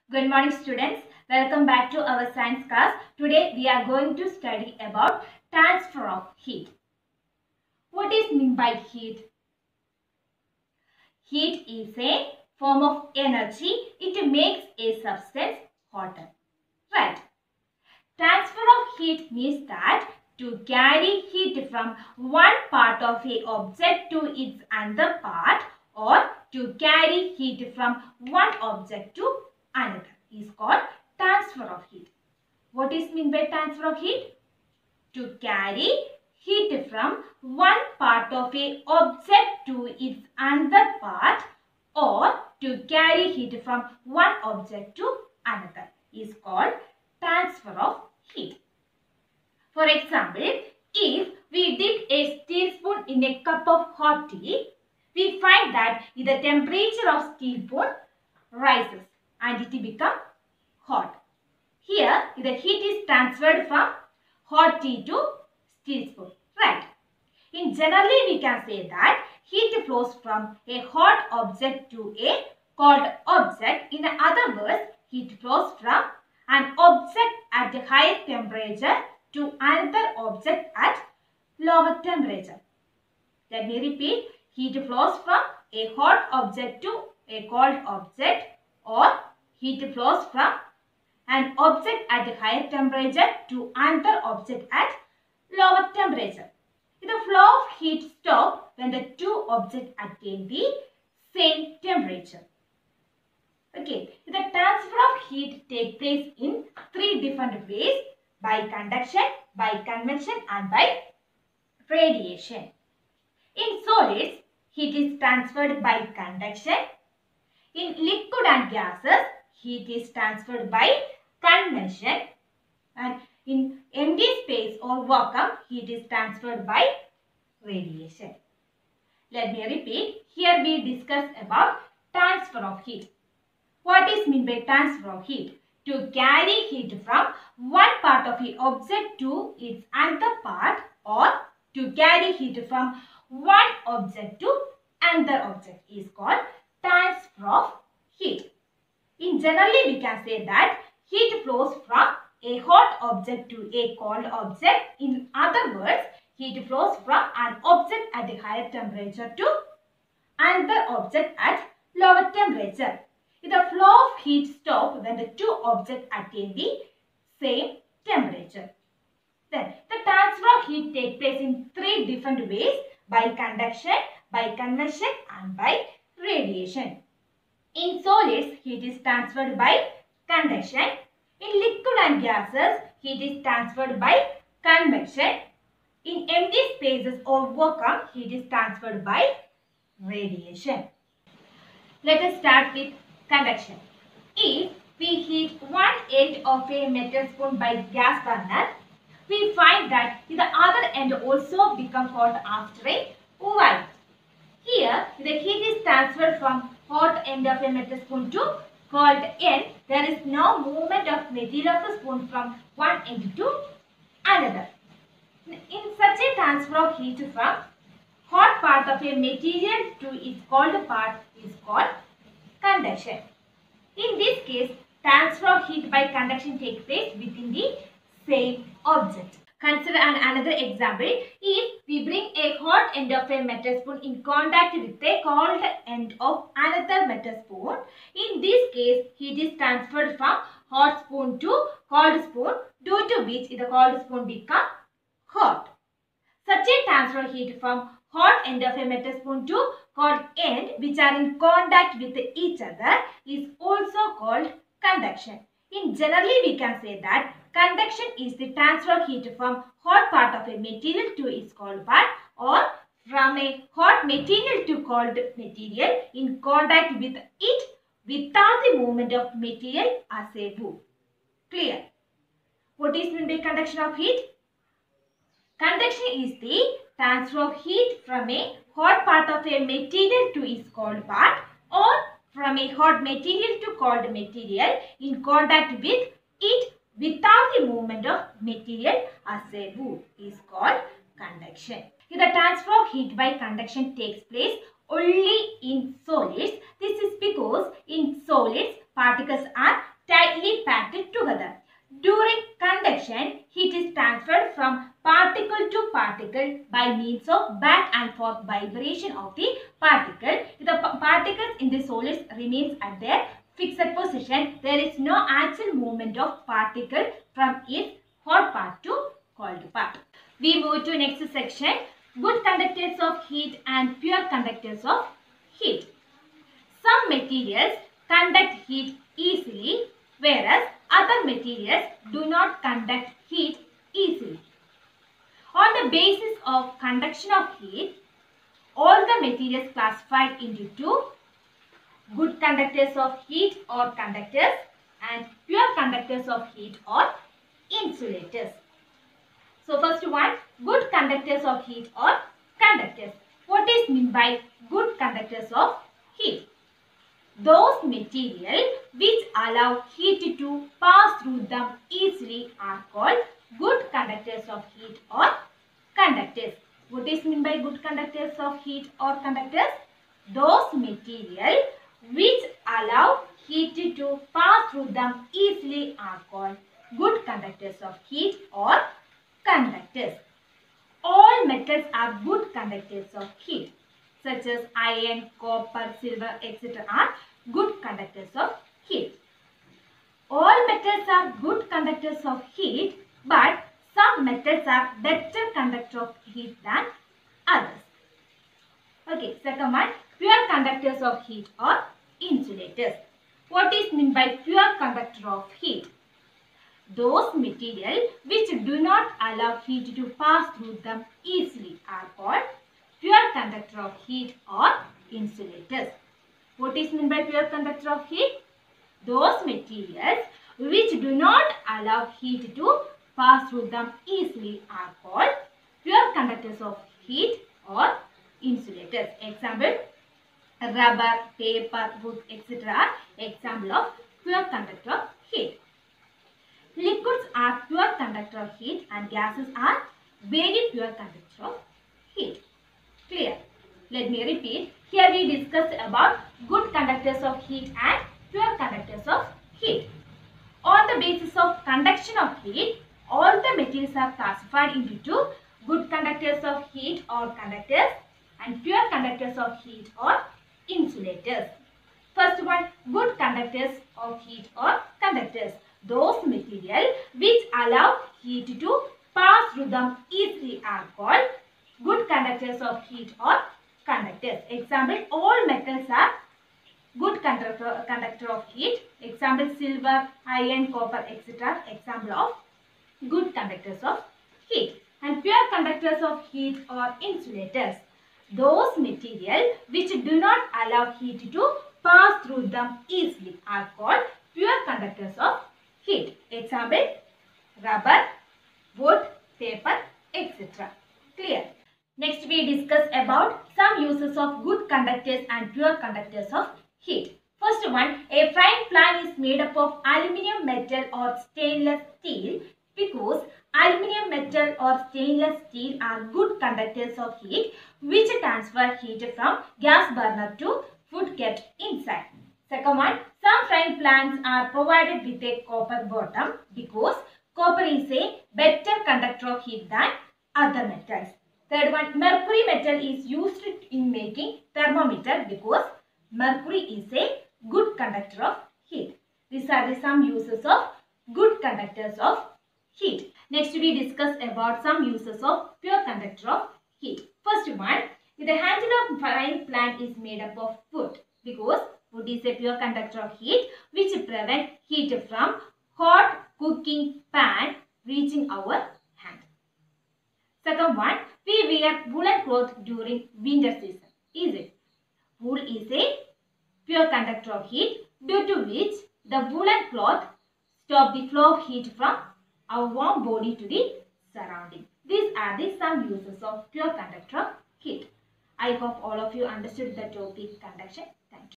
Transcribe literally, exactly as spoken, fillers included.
Good morning students. Welcome back to our science class. Today we are going to study about transfer of heat. What is meant by heat? Heat is a form of energy. It makes a substance hotter. Right. Transfer of heat means that to carry heat from one part of a object to its another part or to carry heat from one object to another is called transfer of heat. What is meant by transfer of heat? To carry heat from one part of a object to its another part or to carry heat from one object to another is called transfer of heat. For example, if we dip a teaspoon in a cup of hot tea, we find that the temperature of teaspoon rises and it becomes hot. Here, the heat is transferred from hot tea to teaspoon, right? In generally, we can say that heat flows from a hot object to a cold object. In other words, heat flows from an object at a higher temperature to another object at lower temperature. Let me repeat. Heat flows from a hot object to a cold object, or heat flows from an object at a higher temperature to another object at lower temperature. The flow of heat stops when the two objects attain the same temperature. Okay, the transfer of heat takes place in three different ways: by conduction, by convection and by radiation. In solids, heat is transferred by conduction. In liquid and gases, heat is transferred by convection. And in empty space or vacuum, heat is transferred by radiation. Let me repeat. Here we discuss about transfer of heat. What is meant by transfer of heat? To carry heat from one part of the object to its another part, or to carry heat from one object to another object is called transfer of heat. In generally, we can say that heat flows from a hot object to a cold object. In other words, heat flows from an object at a higher temperature to another object at lower temperature. The flow of heat stops when the two objects attain the same temperature. Then, the transfer of heat takes place in three different ways: by conduction, by convection and by radiation. In solids, heat is transferred by conduction. In liquid and gases, heat is transferred by convection. In empty spaces or vacuum, heat is transferred by radiation. Let us start with conduction. If we heat one end of a metal spoon by gas burner, we find that the other end also becomes hot after a while. Here, the heat is transferred from hot end of a metal spoon to cold end. There is no movement of material of the spoon from one end to another. In such a transfer of heat from hot part of a material to its cold part is called conduction. In this case, transfer of heat by conduction takes place within the same object. Consider an another example. If we bring a hot end of a metal spoon in contact with a cold end of another metal spoon, in this case, heat is transferred from hot spoon to cold spoon, due to which the cold spoon becomes hot. Such a transfer of heat from hot end of a metal spoon to cold end, which are in contact with each other, is also called conduction. In generally, we can say that conduction is the transfer of heat from hot part of a material to its cold part, or from a hot material to cold material in contact with it without the movement of material as a move. Clear? What is meant by conduction of heat? Conduction is the transfer of heat from a hot part of a material to its cold part, or from a hot material to cold material in contact with it without the movement of material as a wood is called conduction. The transfer of heat by conduction takes place only in solids. This is because in solids particles are tightly packed together. During conduction, heat is transferred from particle to particle by means of back and forth vibration of the particle. The particles in the solids remains at their fixed position. There is no actual movement of particle from its hot part to cold part. We move to next section. Good conductors of heat and pure conductors of heat. Some materials conduct heat easily, whereas other materials do not conduct heat easily. On the basis of conduction of heat, all the materials classified into two: good conductors of heat or conductors and pure conductors of heat or insulators. So first one, good conductors of heat or conductors. What is meant by good conductors of heat? Those materials which allow heat to pass through them easily are called good conductors of heat or conductors. What is meant by good conductors of heat or conductors? Those materials which allow heat to pass through them easily are called good conductors of heat or conductors. All metals are good conductors of heat, such as iron, copper, silver, et cetera are good conductors of heat. All metals are good conductors of heat, but some metals are better conductor of heat than others. Okay, second one, pure conductors of heat or insulators. What is meant by pure conductor of heat? Those materials which do not allow heat to pass through them easily are called pure conductor of heat or insulators. What is meant by pure conductor of heat? Those materials which do not allow heat to pass through them easily are called pure conductors of heat or insulators. Example, rubber, paper, wood, et cetera are example of pure conductor of heat. Liquids are pure conductor of heat and gases are very pure conductor of heat. Clear? Let me repeat. Here we discussed about good conductors of heat and pure conductors of heat. On the basis of conduction of heat, all the materials are classified into two: good conductors of heat or conductors and pure conductors of heat or insulators. First one, good conductors of heat or conductors. Those materials which allow heat to pass through them easily are called good conductors of heat or conductors. Example, all metals are good conductor, conductor of heat. Example, silver, iron, copper, et cetera. Example of good conductors of heat. And pure conductors of heat or insulators. Those materials which do not allow heat to pass through them easily are called pure conductors of heat. Example, rubber, wood, paper, et cetera. Clear? Next we discuss about some uses of good conductors and pure conductors of heat. First one, a frying pan is made up of aluminium metal or stainless steel because aluminium metal or stainless steel are good conductors of heat which transfer heat from gas burner to food kept inside. Second one, some frying pans are provided with a copper bottom because copper is a better conductor of heat than other metals. Third one, mercury metal is used in making thermometer because mercury is a good conductor of heat. These are the some uses of good conductors of heat. Next we discuss about some uses of pure conductor of heat. First one, the handle of frying pan is made up of wood because wood is a pure conductor of heat which prevent heat from hot cooking pan reaching our hand. Second one, we wear woolen cloth during winter season. Is it? Wool is a pure conductor of heat due to which the woolen cloth stop the flow of heat from our warm body to the surrounding. These are the some uses of pure conductor of heat. I hope all of you understood the topic conduction. Thank you.